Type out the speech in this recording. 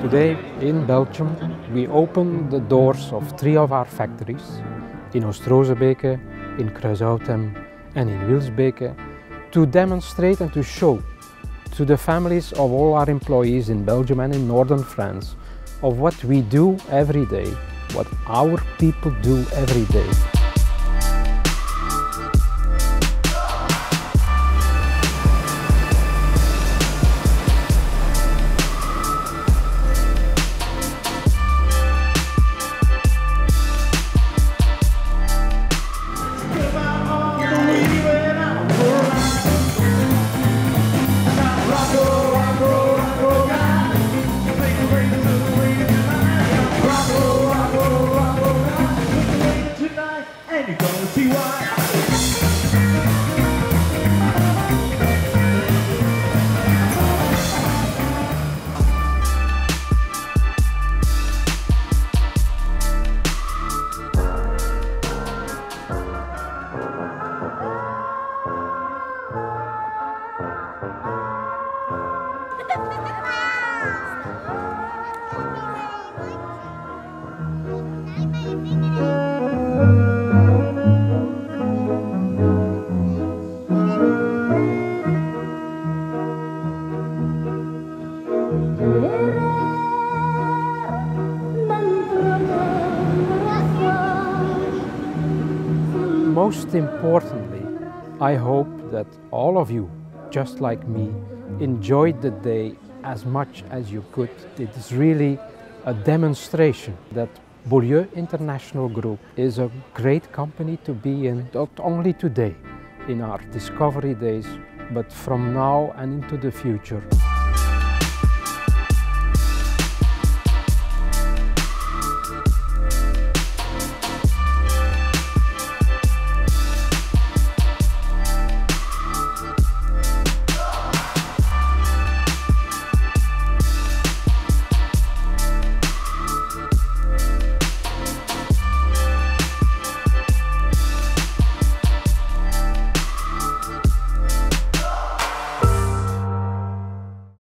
Today in Belgium we open the doors of 3 of our factories in Oost-Rozebeke, in Kruishoutem and in Wilsbeke to demonstrate and to show to the families of all our employees in Belgium and in northern France of what we do every day, what our people do every day. Most importantly, I hope that all of you, just like me, enjoyed the day as much as you could. It is really a demonstration that Beaulieu International Group is a great company to be in, not only today, in our discovery days, but from now and into the future.